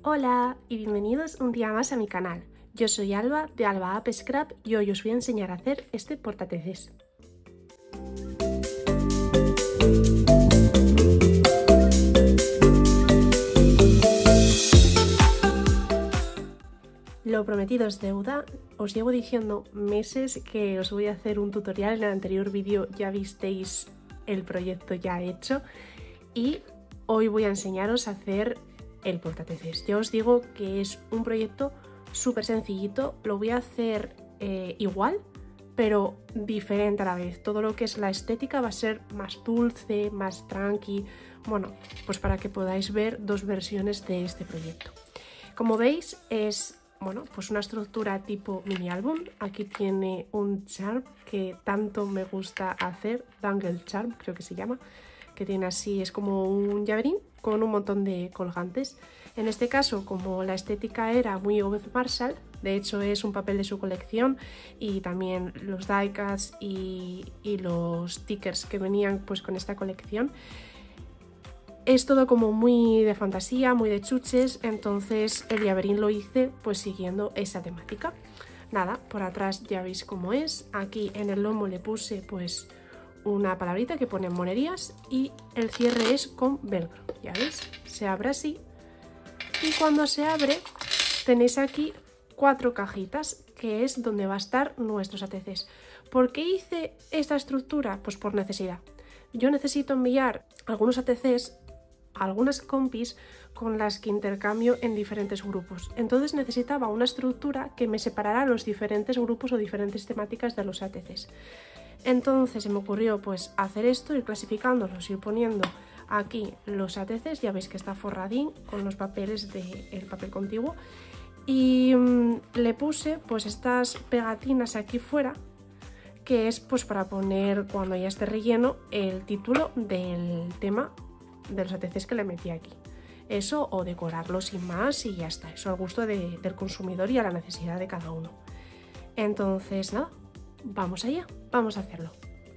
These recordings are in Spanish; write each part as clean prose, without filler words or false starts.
Hola y bienvenidos un día más a mi canal. Yo soy Alba de Alba App Scrap y hoy os voy a enseñar a hacer este portateces. Lo prometido es deuda. Os llevo diciendo meses que os voy a hacer un tutorial. En el anterior vídeo ya visteis el proyecto ya hecho y hoy voy a enseñaros a hacer el portateces. Ya os digo que es un proyecto súper sencillito. Lo voy a hacer igual, pero diferente a la vez. Todo lo que es la estética va a ser más dulce, más tranqui. Bueno, pues para que podáis ver dos versiones de este proyecto. Como veis es pues una estructura tipo mini álbum. Aquí tiene un charm que tanto me gusta hacer, dangle charm creo que se llama, que tiene así, es como un llaverín con un montón de colgantes. En este caso, como la estética era muy Ove Marshall, de hecho es un papel de su colección, y también los die-cuts y los stickers que venían pues con esta colección, es todo como muy de fantasía, muy de chuches, entonces el llaverín lo hice pues siguiendo esa temática. Nada, por atrás ya veis cómo es. Aquí en el lomo le puse pues una palabrita que pone monerías y el cierre es con velcro, ya veis, se abre así y cuando se abre tenéis aquí 4 cajitas que es donde va a estar nuestros ATCs. ¿Por qué hice esta estructura? Pues por necesidad. Yo necesito enviar algunos ATCs a algunas compis con las que intercambio en diferentes grupos. Entonces necesitaba una estructura que me separara los diferentes grupos o diferentes temáticas de los ATCs. Entonces se me ocurrió pues hacer esto, ir clasificándolos, ir poniendo aquí los ATCs, ya veis que está forradín con los papeles del papel contiguo, y le puse pues estas pegatinas aquí fuera, que es pues para poner cuando ya esté relleno el título del tema de los ATCs que le metí aquí. Eso, o decorarlo sin más y ya está, eso al gusto del consumidor y a la necesidad de cada uno. Entonces nada, vamos allá, vamos a hacerlo.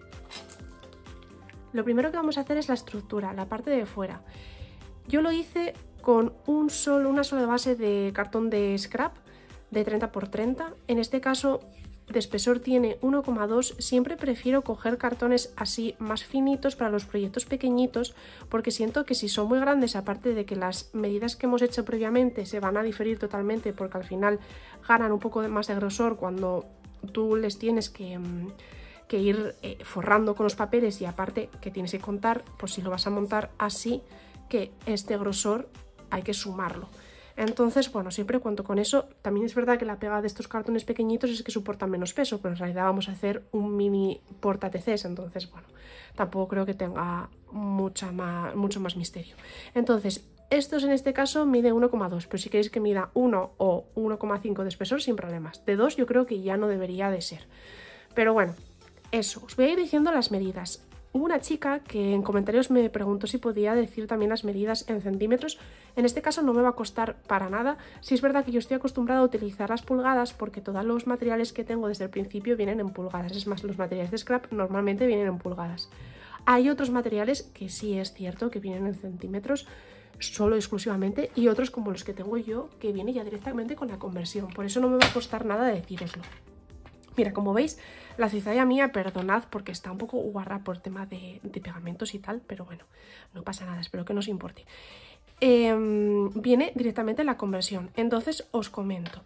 Lo primero que vamos a hacer es la estructura, la parte de fuera. Yo lo hice con una sola base de cartón de scrap de 30 x 30. En este caso de espesor tiene 1,2. Siempre prefiero coger cartones así más finitos para los proyectos pequeñitos, porque siento que si son muy grandes, aparte de que las medidas que hemos hecho previamente se van a diferir totalmente, porque al final ganan un poco más de grosor cuando tú les tienes que ir forrando con los papeles, y aparte que tienes que contar, pues si lo vas a montar así, que este grosor hay que sumarlo. Entonces, bueno, siempre cuento con eso. También es verdad que la pega de estos cartones pequeñitos es que soportan menos peso, pero en realidad vamos a hacer un mini portateces, entonces, bueno, tampoco creo que tenga mucho más misterio. Entonces, estos en este caso mide 1,2, pero si queréis que mida 1 o 1,5 de espesor, sin problemas. De 2 yo creo que ya no debería de ser. Pero bueno, eso, os voy a ir diciendo las medidas. Hubo una chica que en comentarios me preguntó si podía decir también las medidas en centímetros. En este caso no me va a costar para nada. Sí es verdad que yo estoy acostumbrada a utilizar las pulgadas porque todos los materiales que tengo desde el principio vienen en pulgadas. Es más, los materiales de scrap normalmente vienen en pulgadas. Hay otros materiales que sí es cierto que vienen en centímetros solo exclusivamente, y otros como los que tengo yo que viene ya directamente con la conversión. Por eso no me va a costar nada deciroslo. Mira, como veis, la cizalla mía, perdonad porque está un poco guarra por el tema de pegamentos y tal, pero bueno, no pasa nada, espero que no os importe. Viene directamente la conversión, entonces os comento.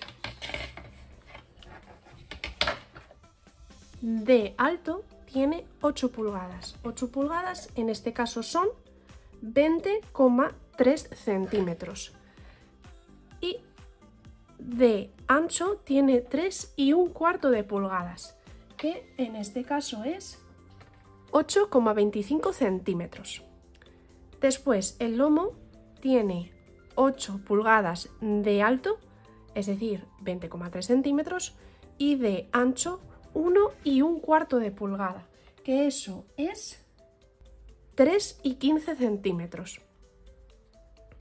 De alto tiene 8 pulgadas. 8 pulgadas en este caso son 20,3 centímetros. Y de ancho tiene 3,25 de pulgadas, que en este caso es 8,25 centímetros. Después el lomo tiene 8 pulgadas de alto, es decir, 20,3 centímetros, y de ancho 1,25 de pulgada, que eso es 3,15 centímetros.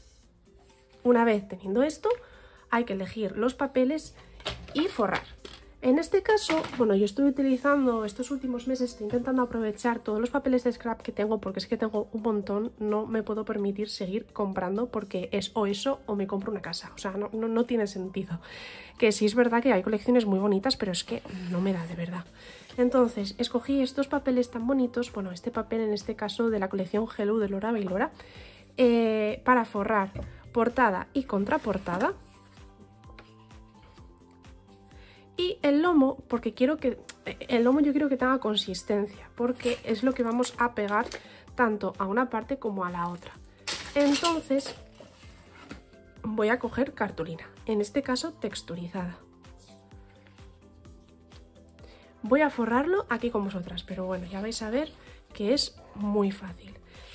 Una vez teniendo esto, hay que elegir los papeles y forrar. En este caso, bueno, yo estoy utilizando estos últimos meses, estoy intentando aprovechar todos los papeles de scrap que tengo, porque es que tengo un montón, no me puedo permitir seguir comprando porque es o eso o me compro una casa, o sea, no tiene sentido. Que sí es verdad que hay colecciones muy bonitas, pero es que no me da de verdad. Entonces, escogí estos papeles tan bonitos, bueno, este papel en este caso de la colección Hello de Laura Bailora, para forrar portada y contraportada. Y el lomo, porque quiero que el lomo yo quiero que tenga consistencia, porque es lo que vamos a pegar tanto a una parte como a la otra. Entonces voy a coger cartulina, en este caso texturizada. Voy a forrarlo aquí con vosotras, pero bueno, ya vais a ver que es muy fácil.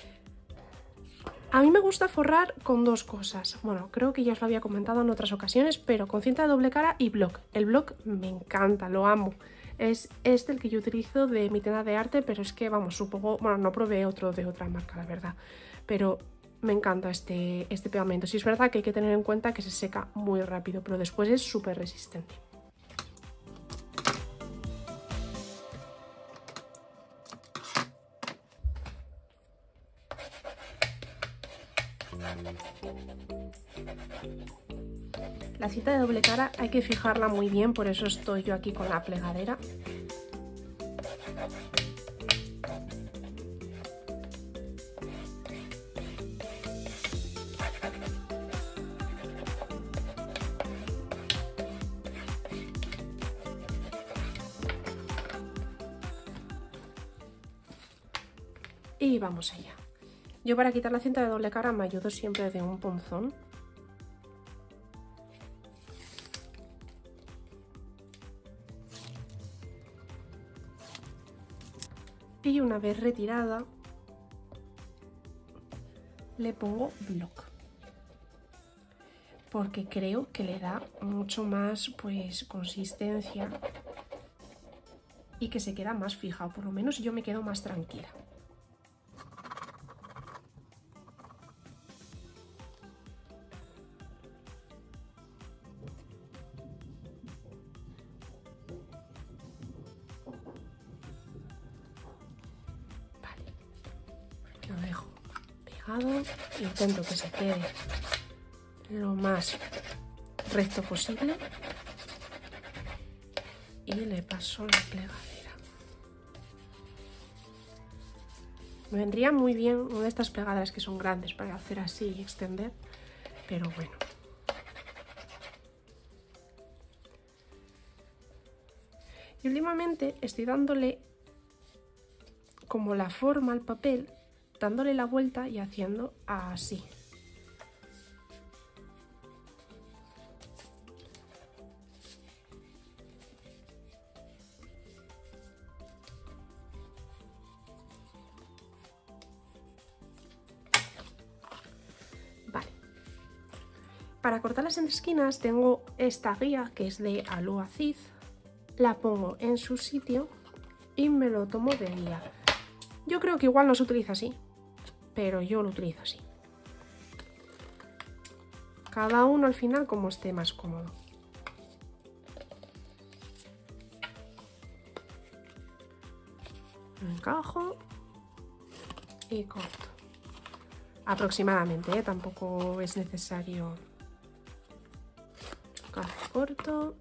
A mí me gusta forrar con dos cosas. Bueno, creo que ya os lo había comentado en otras ocasiones, pero con cinta de doble cara y bloc. El bloc me encanta, lo amo. Es este el que yo utilizo de mi tienda de arte, pero es que, vamos, supongo... Bueno, no probé otro de otra marca, la verdad. Pero me encanta este pegamento. Sí es verdad que hay que tener en cuenta que se seca muy rápido, pero después es súper resistente. La cinta de doble cara hay que fijarla muy bien, por eso estoy yo aquí con la plegadera. Y vamos allá. Yo para quitar la cinta de doble cara me ayudo siempre de un punzón. Y una vez retirada, le pongo bloc. Porque creo que le da mucho más, pues, consistencia y que se queda más fija, o por lo menos yo me quedo más tranquila. Lo dejo pegado, intento que se quede lo más recto posible y le paso la plegadera. Me vendría muy bien una de estas plegaderas que son grandes para hacer así y extender, pero bueno. Y últimamente estoy dándole como la forma al papel, dándole la vuelta y haciendo así. Vale. Para cortar las esquinas tengo esta guía que es de Aluacid. La pongo en su sitio y me lo tomo de guía. Yo creo que igual no se utiliza así, pero yo lo utilizo así. Cada uno al final como esté más cómodo. Encajo y corto. Aproximadamente, tampoco es necesario. Encajo, corto.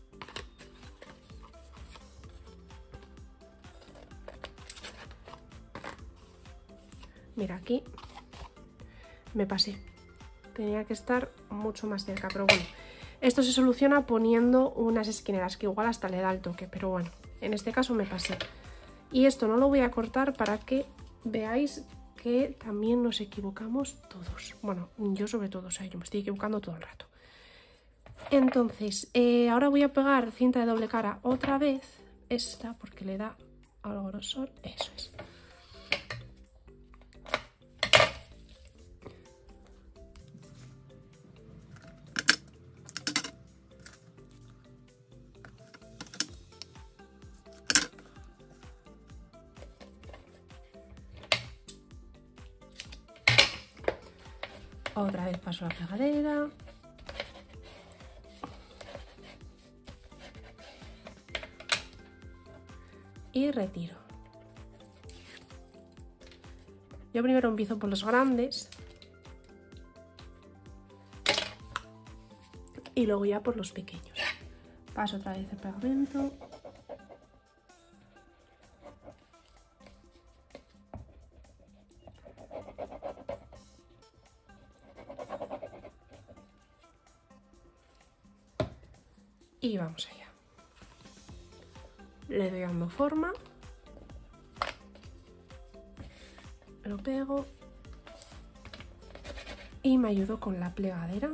Mira, aquí me pasé. Tenía que estar mucho más cerca, pero bueno. Esto se soluciona poniendo unas esquineras, que igual hasta le da el toque, pero bueno, en este caso me pasé. Y esto no lo voy a cortar para que veáis que también nos equivocamos todos. Bueno, yo sobre todo, o sea, yo me estoy equivocando todo el rato. Entonces, ahora voy a pegar cinta de doble cara otra vez, esta, porque le da algo grosor, eso es. Otra vez paso la pegadera. y retiro. Yo primero empiezo por los grandes y luego ya por los pequeños. Paso otra vez el pegamento. Y vamos allá. Le doy dando forma. Lo pego. Y me ayudo con la plegadera.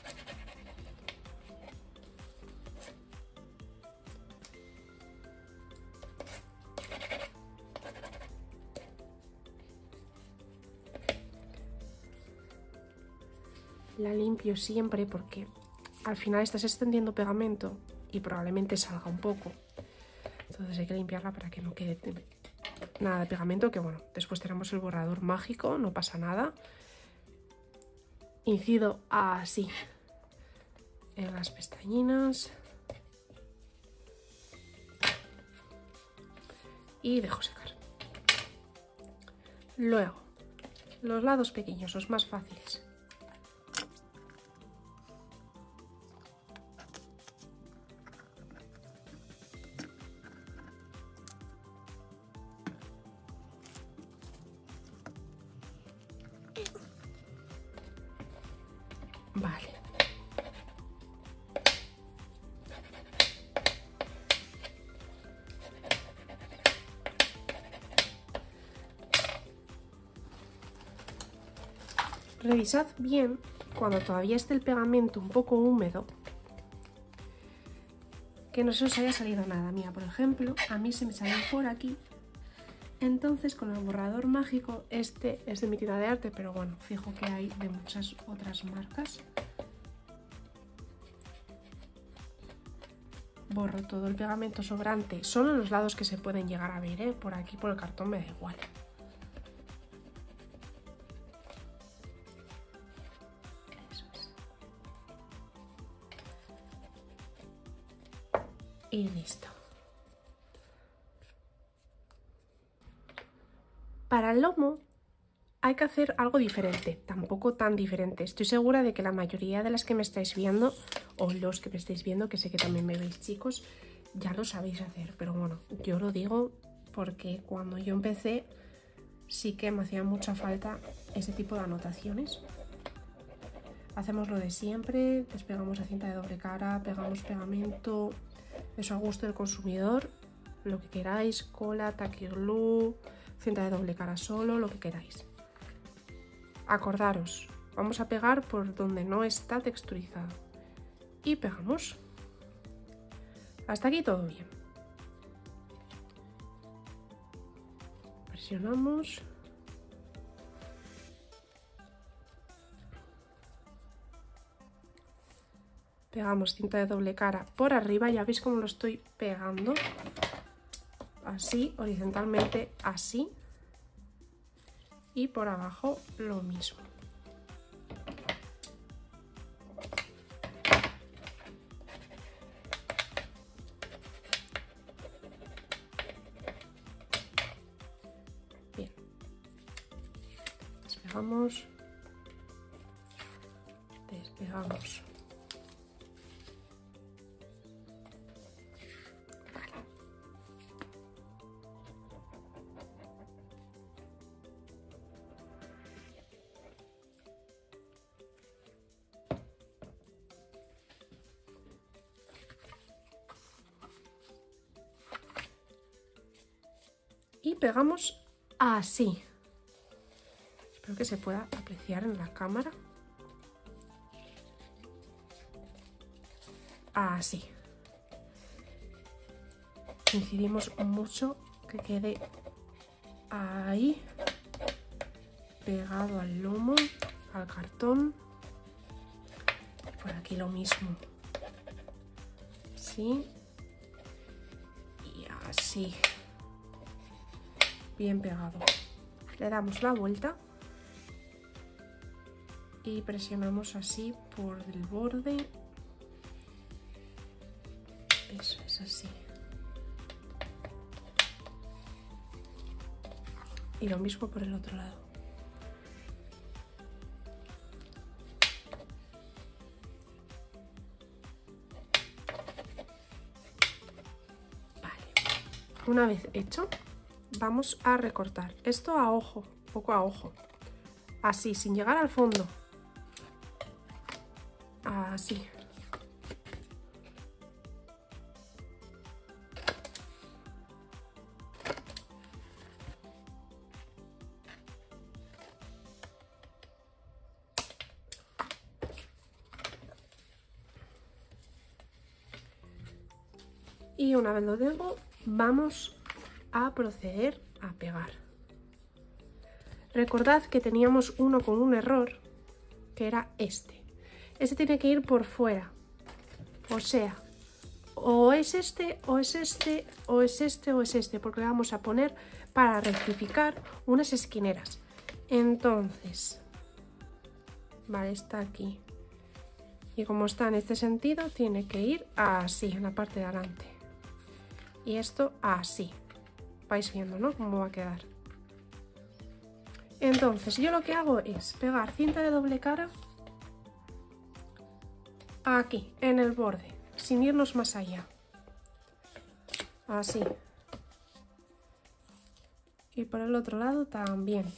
La limpio siempre porque al final estás extendiendo pegamento y probablemente salga un poco. Entonces hay que limpiarla para que no quede nada de pegamento, que bueno, después tenemos el borrador mágico, no pasa nada. Incido así en las pestañinas y dejo secar. Luego, los lados pequeños, los más fáciles. Vale. Revisad bien cuando todavía esté el pegamento un poco húmedo, que no se os haya salido nada. Mira, por ejemplo, a mí se me salió por aquí. Entonces con el borrador mágico, este es de mi tienda de arte, pero bueno, fijo que hay de muchas otras marcas. Borro todo el pegamento sobrante, solo en los lados que se pueden llegar a ver, ¿eh? Por aquí, por el cartón, me da igual. Eso es. Y listo. Para el lomo hay que hacer algo diferente, tampoco tan diferente. Estoy segura de que la mayoría de las que me estáis viendo, o los que me estáis viendo, que sé que también me veis chicos, ya lo sabéis hacer. Pero bueno, yo lo digo porque cuando yo empecé sí que me hacía mucha falta ese tipo de anotaciones. Hacemos lo de siempre, despegamos la cinta de doble cara, pegamos pegamento, eso a gusto del consumidor, lo que queráis, cola, tacky glue, cinta de doble cara solo, lo que queráis. Acordaros, vamos a pegar por donde no está texturizado y pegamos. Hasta aquí todo bien. Presionamos. Pegamos cinta de doble cara por arriba, ya veis cómo lo estoy pegando. Así, horizontalmente, así. Y por abajo lo mismo. Bien. Despegamos. Despegamos. Y pegamos así. Espero que se pueda apreciar en la cámara. Así. Incidimos mucho, que quede ahí, pegado al lomo, al cartón. Por aquí lo mismo. Así. Y así. Bien pegado. Le damos la vuelta y presionamos así por el borde. Eso es así. y lo mismo por el otro lado. Vale. Una vez hecho, vamos a recortar esto a ojo, poco a ojo, así, sin llegar al fondo, así. Y una vez lo tengo, vamos a proceder a pegar. Recordad que teníamos uno con un error, que era este. Este tiene que ir por fuera. O sea, o es este, o es este, o es este, o es este, porque le vamos a poner para rectificar unas esquineras. Entonces, vale, está aquí. Y como está en este sentido, tiene que ir así, en la parte de adelante. Y esto así. Vais viendo, ¿no? Cómo va a quedar. Entonces, yo lo que hago es pegar cinta de doble cara aquí, en el borde, sin irnos más allá. Así. Y por el otro lado también.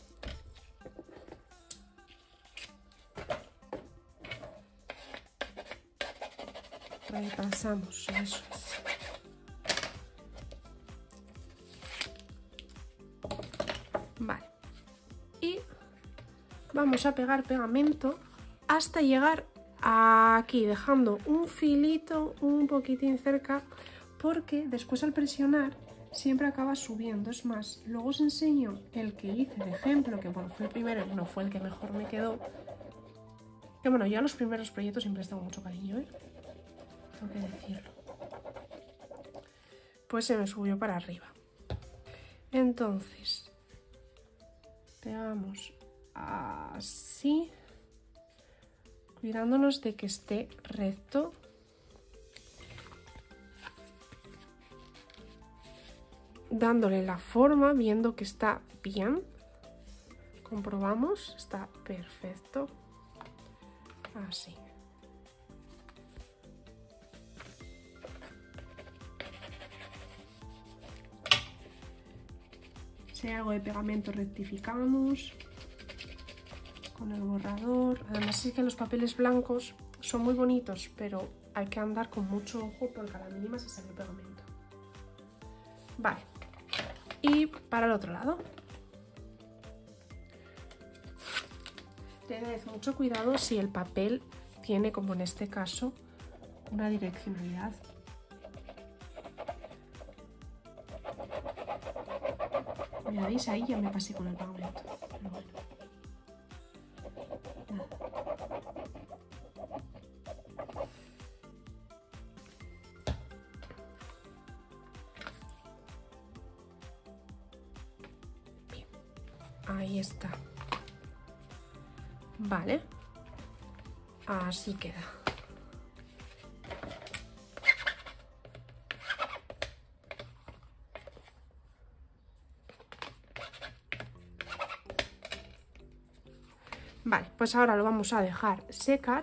Ahí pasamos, eso es. Vale. Y vamos a pegar pegamento hasta llegar aquí, dejando un filito un poquitín cerca, porque después al presionar siempre acaba subiendo. Es más, luego os enseño el que hice de ejemplo, que bueno, fue el primero y no fue el que mejor me quedó. Que bueno, yo a los primeros proyectos siempre les tengo mucho cariño, ¿eh? Tengo que decirlo. Pues se me subió para arriba. Entonces pegamos así, cuidándonos de que esté recto. Dándole la forma, viendo que está bien. Comprobamos, está perfecto. Así. Si hay algo de pegamento rectificamos con el borrador. Además es que los papeles blancos son muy bonitos, pero hay que andar con mucho ojo porque a la mínima se sale el pegamento. Vale. Y para el otro lado. Tened mucho cuidado si el papel tiene, como en este caso, una direccionalidad. Mira, ¿veis? Ahí ya me pasé con el pegamento. Pero bueno. Bien. Ahí está. Vale. Así queda. Vale, pues ahora lo vamos a dejar secar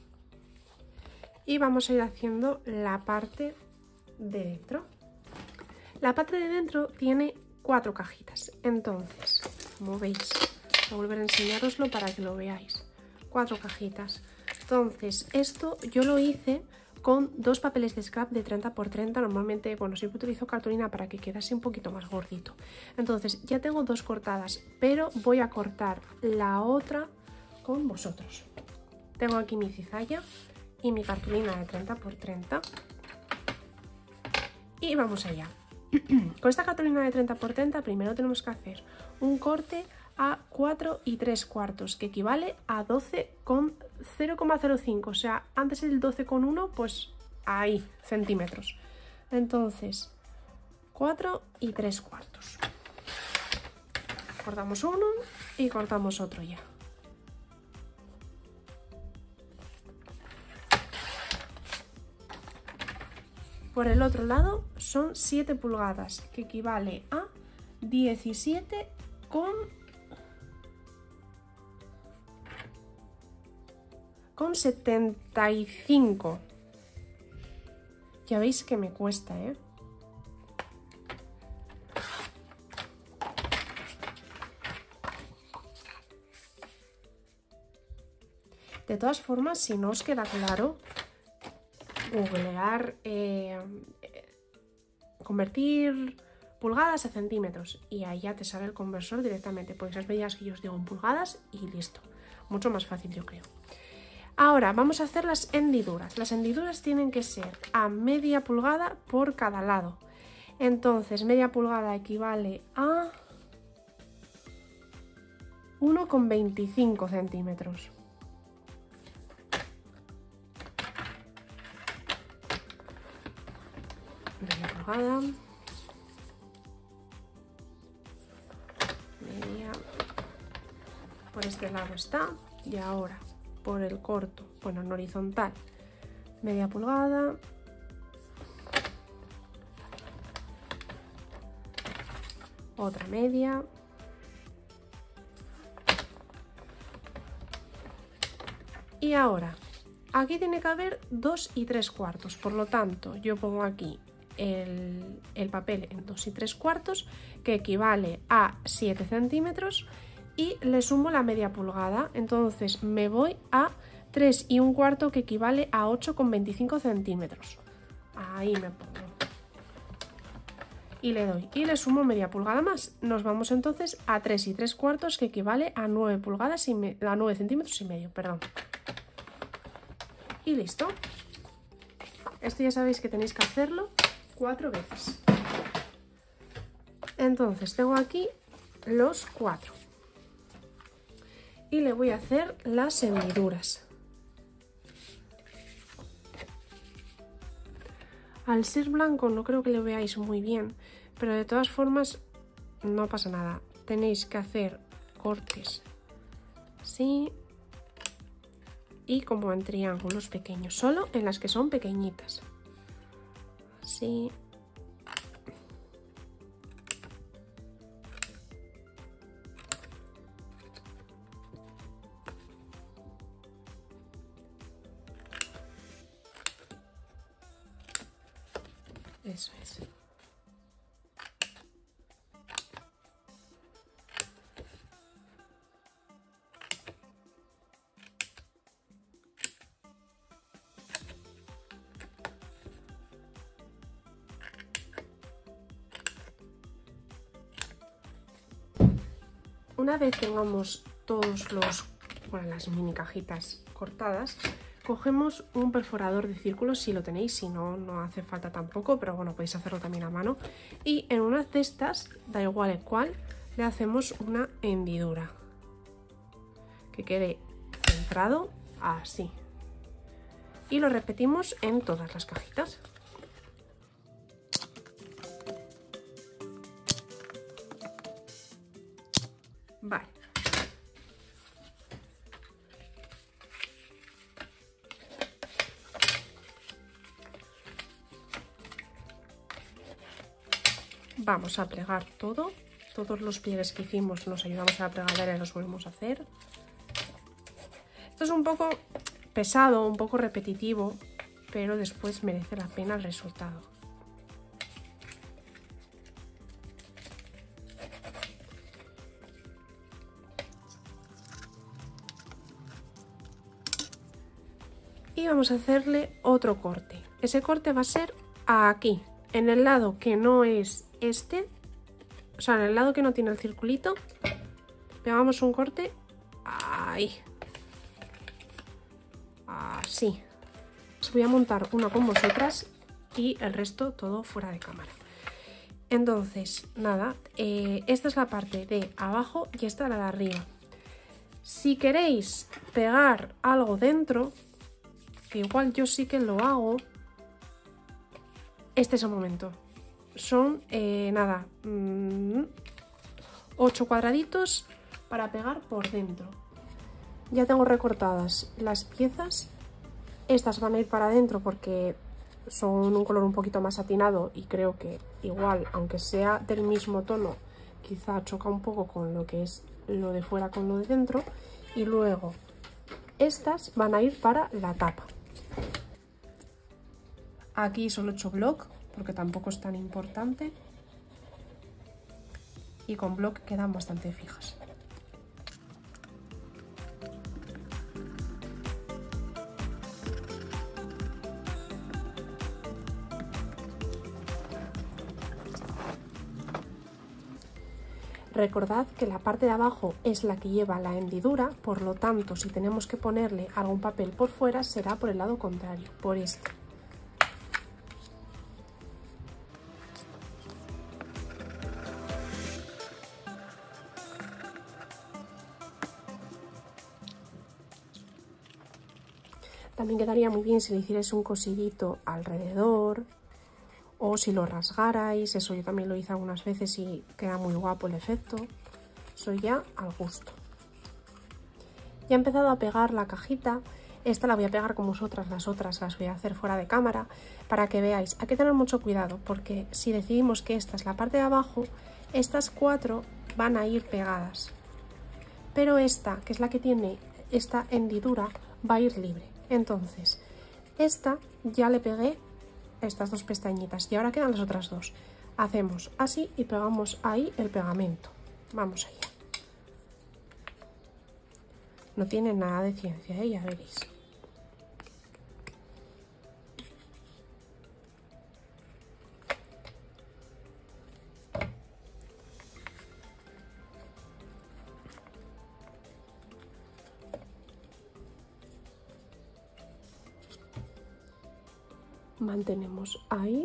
y vamos a ir haciendo la parte de dentro. La parte de dentro tiene 4 cajitas, entonces, como veis, voy a volver a enseñároslo para que lo veáis. 4 cajitas. Entonces, esto yo lo hice con 2 papeles de scrap de 30 x 30. Normalmente, bueno, siempre utilizo cartulina para que quedase un poquito más gordito. Entonces, ya tengo 2 cortadas, pero voy a cortar la otra con vosotros. Tengo aquí mi cizalla y mi cartulina de 30 x 30 y vamos allá. Con esta cartulina de 30 x 30 primero tenemos que hacer un corte a 4 3/4, que equivale a 12,005, o sea, antes el 12,1, pues ahí, centímetros. Entonces, 4 3/4. Cortamos uno y cortamos otro ya. Por el otro lado son 7 pulgadas, que equivale a 17 con 75. Ya veis que me cuesta, ¿eh? De todas formas, si no os queda claro, googlear, convertir pulgadas a centímetros y ahí ya te sale el conversor directamente. Por esas medidas que yo os digo en pulgadas y listo. Mucho más fácil, yo creo. Ahora vamos a hacer las hendiduras. Las hendiduras tienen que ser a media pulgada por cada lado. Entonces, media pulgada equivale a 1,25 centímetros. Media pulgada. Media. Por este lado está. Y ahora, por el corto, bueno, en horizontal, media pulgada. Otra media. Y ahora, aquí tiene que haber 2 3/4, por lo tanto, yo pongo aquí el papel en 2 3/4, que equivale a 7 centímetros, y le sumo la media pulgada, entonces me voy a 3 1/4, que equivale a 8,25 centímetros. Ahí me pongo. Y le doy, y le sumo media pulgada más. Nos vamos entonces a 3 3/4, que equivale a 9 pulgadas y a 9 centímetros y medio, perdón. Y listo. Esto ya sabéis que tenéis que hacerlo 4 veces. Entonces tengo aquí los 4. Y le voy a hacer las hendiduras. Al ser blanco no creo que lo veáis muy bien, pero de todas formas no pasa nada. Tenéis que hacer cortes así y como en triángulos pequeños, solo en las que son pequeñitas. Así. Eso es. Una vez tengamos todos las mini cajitas cortadas, cogemos un perforador de círculos si lo tenéis, si no, no hace falta tampoco, pero bueno, podéis hacerlo también a mano. Y en una de estas, da igual el cual, le hacemos una hendidura. Que quede centrado así. Y lo repetimos en todas las cajitas. Vale. Vamos a plegar todo. Todos los pliegues que hicimos nos ayudamos a la plegadera y los volvemos a hacer. Esto es un poco pesado, un poco repetitivo, pero después merece la pena el resultado. Y vamos a hacerle otro corte. Ese corte va a ser aquí, en el lado que no es este, o sea, en el lado que no tiene el circulito, pegamos un corte ahí, así. Os voy a montar una con vosotras y el resto todo fuera de cámara. Entonces, nada, esta es la parte de abajo y esta la de arriba. Si queréis pegar algo dentro, que igual yo sí que lo hago, este es el momento. Son, nada, 8 cuadraditos para pegar por dentro. Ya tengo recortadas las piezas. Estas van a ir para adentro porque son un color un poquito más satinado y creo que igual, aunque sea del mismo tono, quizá choca un poco con lo que es lo de fuera con lo de dentro. Y luego estas van a ir para la tapa. Aquí solo he hecho block porque tampoco es tan importante. Y con block quedan bastante fijas. Recordad que la parte de abajo es la que lleva la hendidura, por lo tanto, si tenemos que ponerle algún papel por fuera, será por el lado contrario, por este. También quedaría muy bien si le hicierais un cosidito alrededor, o si lo rasgarais. Eso yo también lo hice algunas veces y queda muy guapo el efecto. Eso ya al gusto. Ya he empezado a pegar la cajita. Esta la voy a pegar como vosotras, las otras las voy a hacer fuera de cámara para que veáis. Hay que tener mucho cuidado porque si decidimos que esta es la parte de abajo, estas 4 van a ir pegadas. Pero esta, que es la que tiene esta hendidura, va a ir libre. Entonces, esta ya le pegué estas 2 pestañitas y ahora quedan las otras 2. Hacemos así y pegamos ahí el pegamento. Vamos allá. No tiene nada de ciencia, ya veréis. Mantenemos ahí.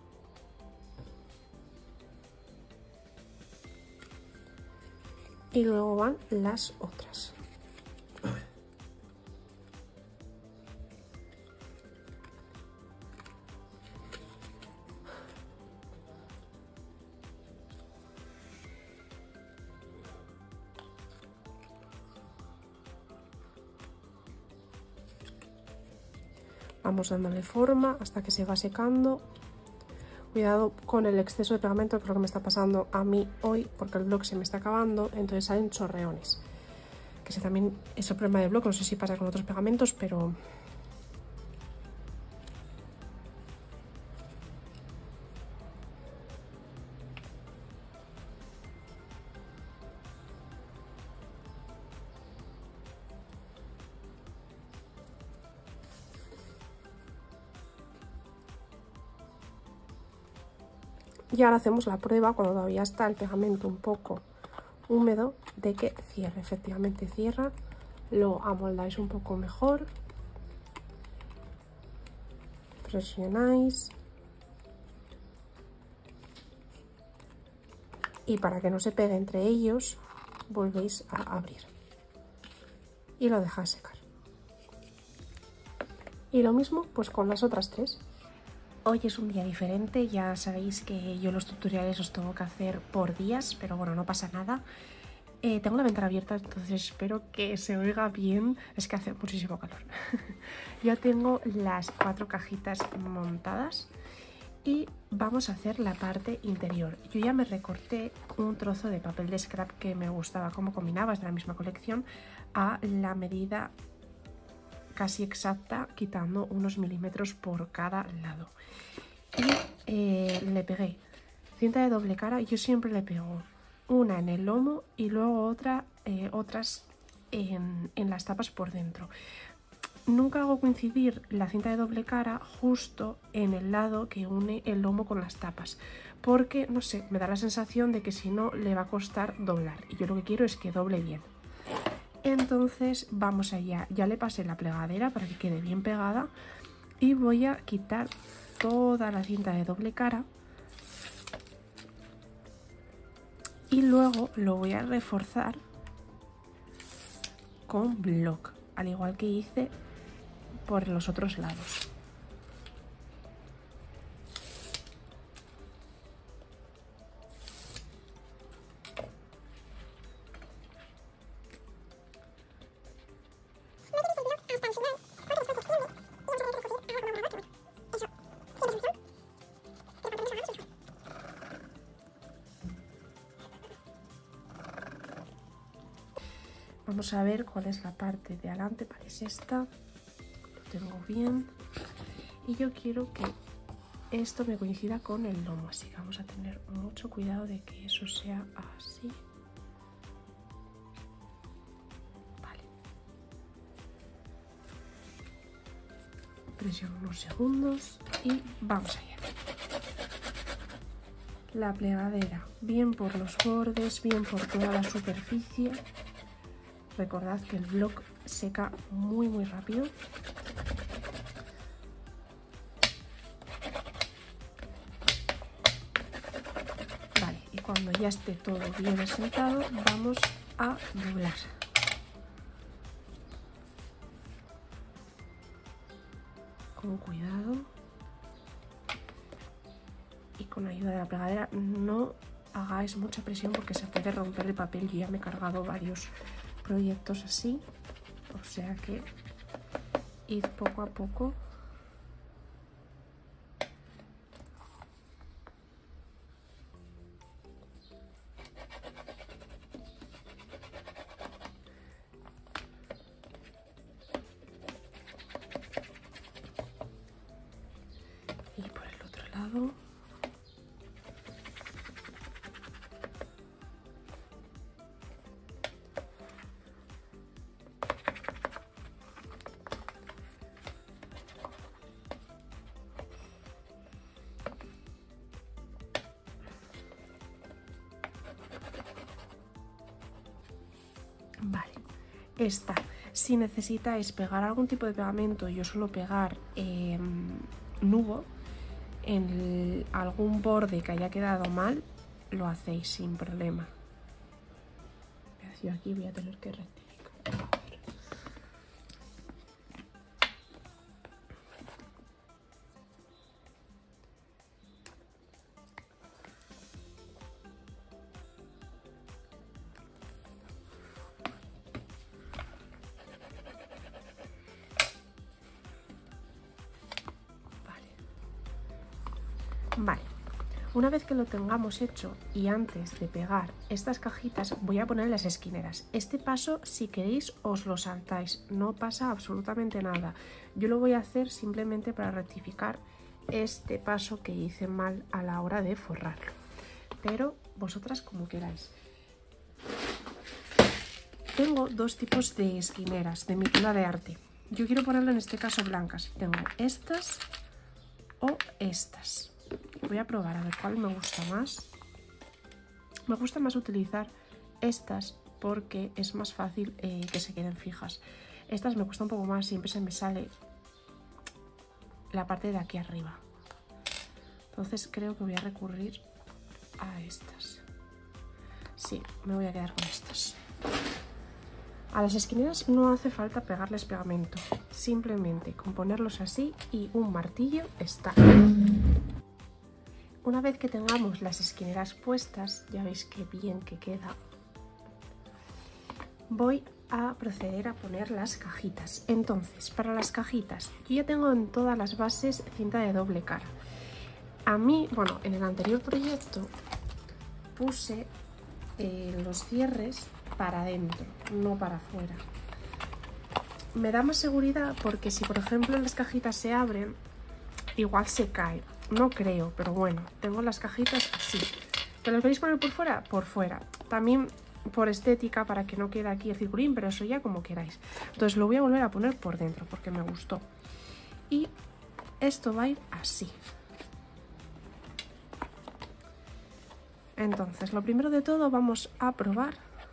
Y luego van las otras. Vamos dándole forma hasta que se va secando. Cuidado con el exceso de pegamento, que es lo que me está pasando a mí hoy, porque el bloc se me está acabando, entonces salen chorreones. Que ese también es el problema del bloc, no sé si pasa con otros pegamentos, pero... Y ahora hacemos la prueba, cuando todavía está el pegamento un poco húmedo, de que cierre. Efectivamente cierra. Lo amoldáis un poco mejor. Presionáis. Y para que no se pegue entre ellos, volvéis a abrir. Y lo dejáis secar. Y lo mismo pues con las otras 3. Hoy es un día diferente, ya sabéis que yo los tutoriales los tengo que hacer por días, pero bueno, no pasa nada. Tengo la ventana abierta, entonces espero que se oiga bien. Es que hace muchísimo calor. Ya tengo las 4 cajitas montadas y vamos a hacer la parte interior. Yo ya me recorté un trozo de papel de scrap que me gustaba cómo combinaba, es de la misma colección, a la medida casi exacta, quitando unos milímetros por cada lado. Y le pegué cinta de doble cara. Yo siempre le pego una en el lomo y luego otras en las tapas por dentro. Nunca hago coincidir la cinta de doble cara justo en el lado que une el lomo con las tapas, porque no sé, me da la sensación de que si no le va a costar doblar, y yo lo que quiero es que doble bien. Entonces vamos allá. Ya le pasé la plegadera para que quede bien pegada y voy a quitar toda la cinta de doble cara y luego lo voy a reforzar con block, al igual que hice por los otros lados. vamos a ver cuál es la parte de adelante. Vale, es esta. Lo tengo bien. Y yo quiero que esto me coincida con el lomo, así que vamos a tener mucho cuidado de que eso sea así. Vale. Presiono unos segundos y vamos allá. La plegadera, bien por los bordes, bien por toda la superficie. Recordad que el bloc seca muy rápido. Vale, y cuando ya esté todo bien asentado, vamos a doblar. Con cuidado. Y con ayuda de la plegadera, no hagáis mucha presión porque se puede romper el papel. Yo ya me he cargado varios proyectos así, o sea que id poco a poco. Y por el otro lado. Vale, esta, si necesitáis pegar algún tipo de pegamento, yo suelo pegar nubo en algún borde que haya quedado mal, lo hacéis sin problema. Yo aquí voy a tener que rectificar. Vale, una vez que lo tengamos hecho y antes de pegar estas cajitas voy a poner las esquineras. Este paso, si queréis, os lo saltáis, no pasa absolutamente nada. Yo lo voy a hacer simplemente para rectificar este paso que hice mal a la hora de forrarlo, pero vosotras como queráis. Tengo dos tipos de esquineras de mi tela de arte. Yo quiero ponerlo en este caso blancas. Tengo estas o estas. Voy a probar a ver cuál me gusta más. Me gusta más utilizar estas porque es más fácil que se queden fijas. Estas me cuesta un poco más, siempre se me sale la parte de aquí arriba. Entonces creo que voy a recurrir a estas. Sí, me voy a quedar con estas. A las esquineras no hace falta pegarles pegamento. Simplemente con ponerlos así y un martillo está. Una vez que tengamos las esquineras puestas, ya veis qué bien que queda, voy a proceder a poner las cajitas. Entonces, para las cajitas, yo ya tengo en todas las bases cinta de doble cara. A mí, bueno, en el anterior proyecto puse los cierres para adentro, no para afuera. Me da más seguridad porque si, por ejemplo, las cajitas se abren, igual se cae. No creo, pero bueno, tengo las cajitas así. ¿Que las queréis poner por fuera? Por fuera. También por estética, para que no quede aquí el circulín, pero eso ya como queráis. Entonces lo voy a volver a poner por dentro porque me gustó. Y esto va a ir así. Entonces, lo primero de todo vamos a probar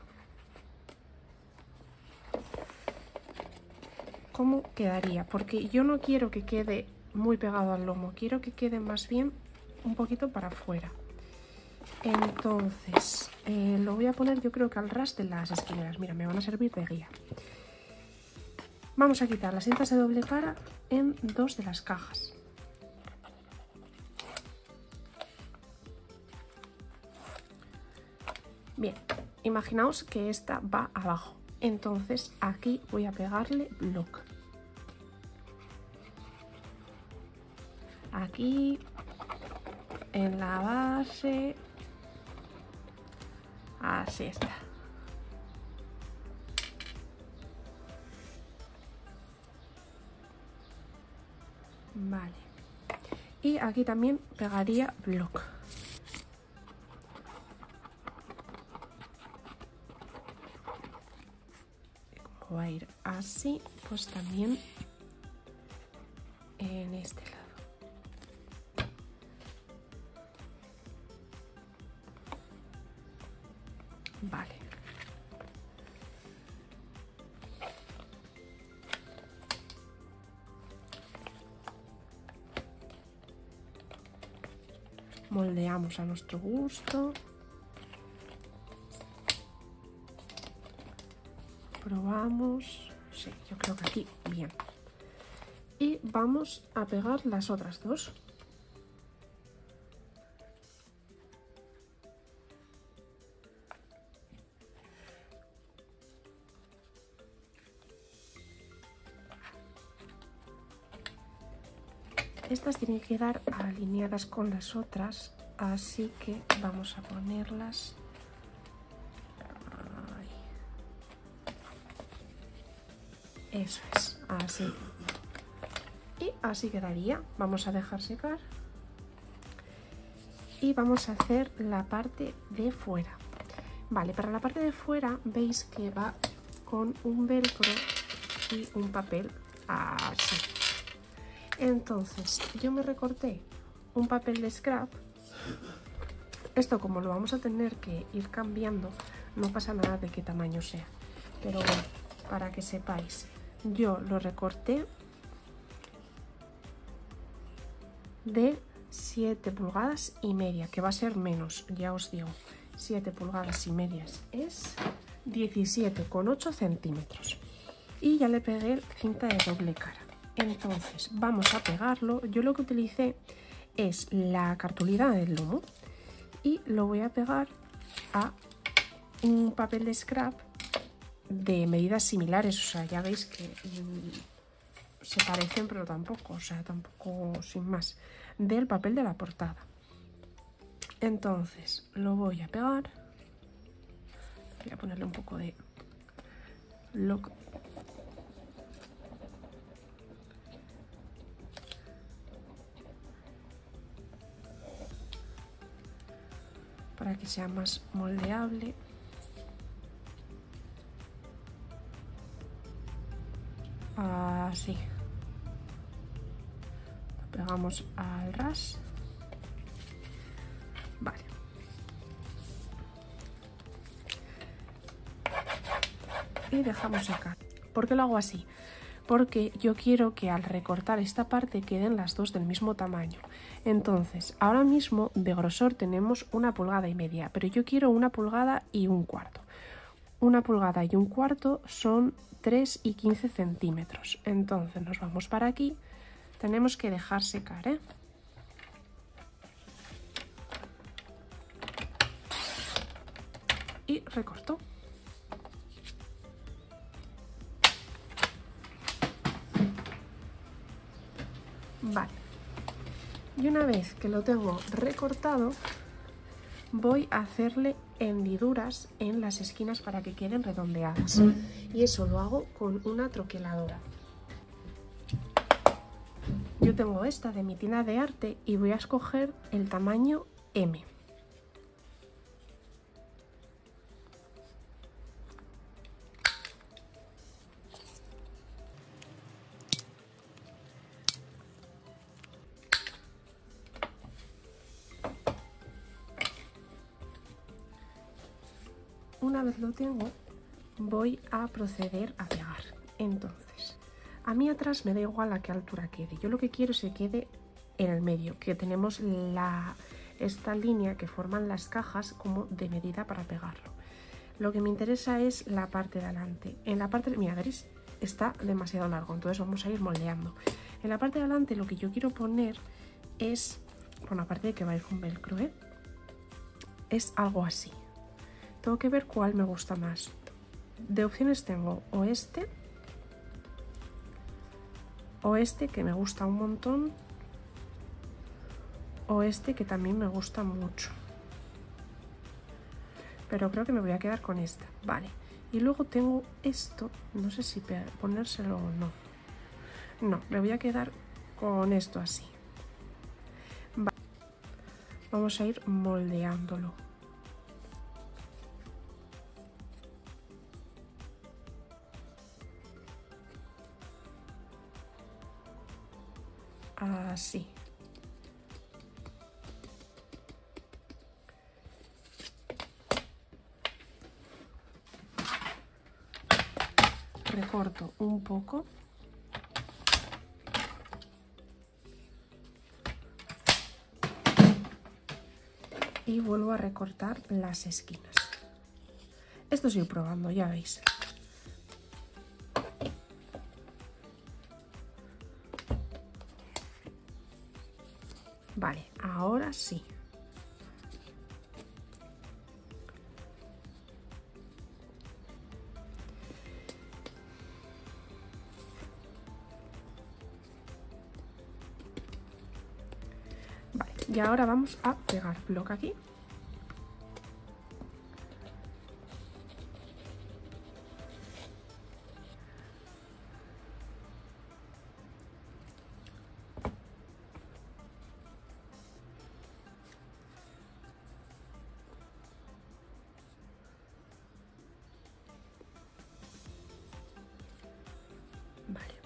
cómo quedaría, porque yo no quiero que quede muy pegado al lomo, quiero que quede más bien un poquito para afuera. Entonces lo voy a poner, yo creo que al ras de las esquineras. Mira, me van a servir de guía. Vamos a quitar las cintas de doble cara en dos de las cajas. Bien, imaginaos que esta va abajo, entonces aquí voy a pegarle bloc. Aquí en la base, así está. Vale. Y aquí también pegaría block. Como va a ir así, pues también en este lado. Vale. Moldeamos a nuestro gusto. Probamos. Sí, yo creo que aquí bien. Y vamos a pegar las otras dos. Estas tienen que quedar alineadas con las otras, así que vamos a ponerlas ahí. Eso es, así. Y así quedaría. Vamos a dejar secar y vamos a hacer la parte de fuera. Vale, para la parte de fuera veis que va con un velcro y un papel así. Entonces yo me recorté un papel de scrap. Esto, como lo vamos a tener que ir cambiando, no pasa nada de qué tamaño sea, pero bueno, para que sepáis, yo lo recorté de 7 pulgadas y media, que va a ser menos, ya os digo. 7 pulgadas y medias es 17,8 centímetros. Y ya le pegué cinta de doble cara. Entonces vamos a pegarlo. Yo lo que utilicé es la cartulina del lomo y lo voy a pegar a un papel de scrap de medidas similares. O sea, ya veis que se parecen, pero tampoco, o sea, tampoco sin más, del papel de la portada. Entonces lo voy a pegar. Voy a ponerle un poco de lock. Para que sea más moldeable. Así. Lo pegamos al ras. Vale. Y dejamos secar. ¿Por qué lo hago así? Porque yo quiero que al recortar esta parte queden las dos del mismo tamaño. Entonces, ahora mismo de grosor tenemos 1,5 pulgadas, pero yo quiero 1,25 pulgadas. 1,25 pulgadas son 3,15 centímetros. Entonces nos vamos para aquí. Tenemos que dejar secar, ¿eh? Y recorto. Vale. Y una vez que lo tengo recortado, voy a hacerle hendiduras en las esquinas para que queden redondeadas. Y eso lo hago con una troqueladora. Yo tengo esta de mi tienda de arte y voy a escoger el tamaño M. Una vez lo tengo, voy a proceder a pegar. Entonces, a mí atrás me da igual a qué altura quede. Yo lo que quiero es que quede en el medio, que tenemos esta línea que forman las cajas como de medida para pegarlo. Lo que me interesa es la parte de adelante. En la parte, mira, veréis, está demasiado largo, entonces vamos a ir moldeando. En la parte de adelante lo que yo quiero poner es, bueno, aparte de que va a ir con velcro, es algo así. Tengo que ver cuál me gusta más. De opciones tengo o este que me gusta un montón, o este que también me gusta mucho. Pero creo que me voy a quedar con esta. Vale. Y luego tengo esto, no sé si ponérselo o no. No, me voy a quedar con esto así. Vale. Vamos a ir moldeándolo. Así. Recorto un poco. Y vuelvo a recortar las esquinas. Esto estoy probando, ya veis. Vale, ahora sí. Vale, y ahora vamos a pegar bloque aquí. Vale.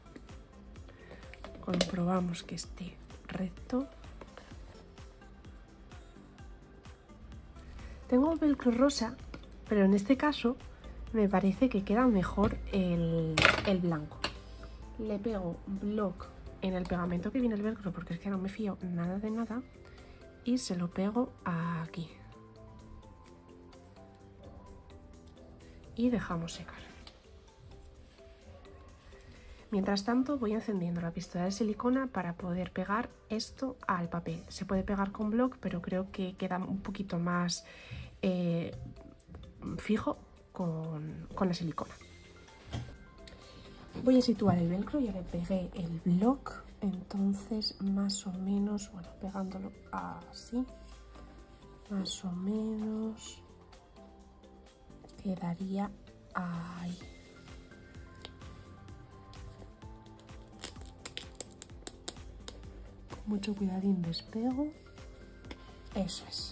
Comprobamos que esté recto. Tengo velcro rosa, pero en este caso me parece que queda mejor el blanco. Le pego block en el pegamento que viene el velcro porque es que no me fío nada de nada y se lo pego aquí. Y dejamos secar. Mientras tanto voy encendiendo la pistola de silicona para poder pegar esto al papel. Se puede pegar con block, pero creo que queda un poquito más fijo con la silicona. Voy a situar el velcro, ya le pegué el block, entonces más o menos, bueno, pegándolo así, más o menos quedaría ahí. Mucho cuidadín, despego. Eso es.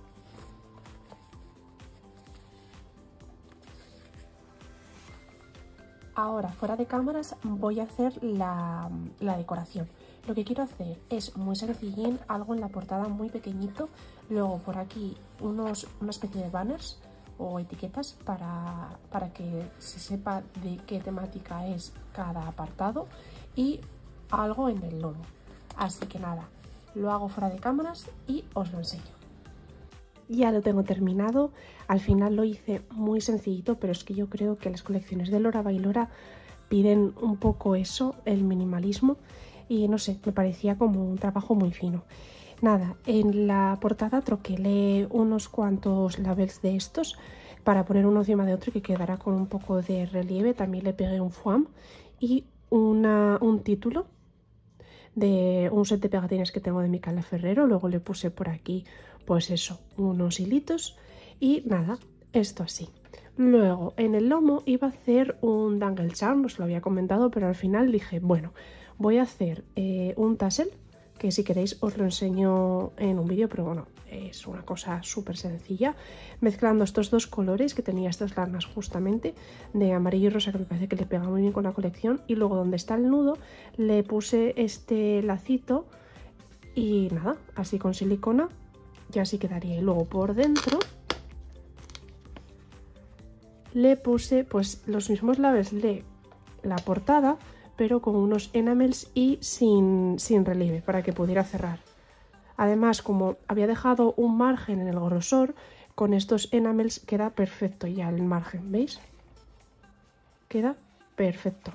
Ahora, fuera de cámaras, voy a hacer la decoración. Lo que quiero hacer es muy sencillín, algo en la portada muy pequeñito. Luego por aquí una especie de banners o etiquetas para que se sepa de qué temática es cada apartado. Y algo en el lomo. Así que nada, lo hago fuera de cámaras y os lo enseño. Ya lo tengo terminado, al final lo hice muy sencillito, pero es que yo creo que las colecciones de Lora Bailora piden un poco eso, el minimalismo, y no sé, me parecía como un trabajo muy fino. Nada, en la portada troquelé unos cuantos labels de estos para poner uno encima de otro y que quedara con un poco de relieve. También le pegué un foam y un título de un set de pegatines que tengo de Micaela Ferrero. Luego le puse por aquí, pues eso, unos hilitos y nada, esto así. Luego en el lomo iba a hacer un dangle charm, os lo había comentado, pero al final dije, bueno, voy a hacer un tassel, que si queréis os lo enseño en un vídeo, pero bueno, es una cosa súper sencilla, mezclando estos dos colores que tenía estas lanas justamente, de amarillo y rosa, que me parece que le pega muy bien con la colección, y luego donde está el nudo le puse este lacito y nada, así con silicona, y así quedaría. Y luego por dentro le puse pues los mismos labels de la portada, pero con unos enamels y sin relieve para que pudiera cerrar. Además, como había dejado un margen en el grosor, con estos enamels queda perfecto ya el margen, ¿veis? Queda perfecto.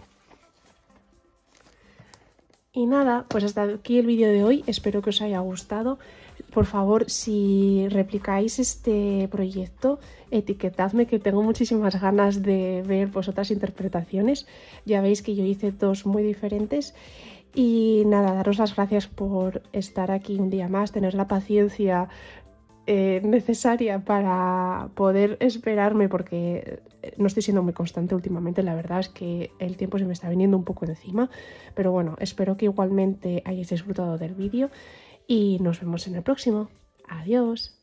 Y nada, pues hasta aquí el vídeo de hoy, espero que os haya gustado. Por favor, si replicáis este proyecto, etiquetadme, que tengo muchísimas ganas de ver vosotras interpretaciones. Ya veis que yo hice dos muy diferentes. Y nada, daros las gracias por estar aquí un día más, tener la paciencia necesaria para poder esperarme, porque no estoy siendo muy constante últimamente. La verdad es que el tiempo se me está viniendo un poco encima, pero bueno, espero que igualmente hayáis disfrutado del vídeo y nos vemos en el próximo. Adiós.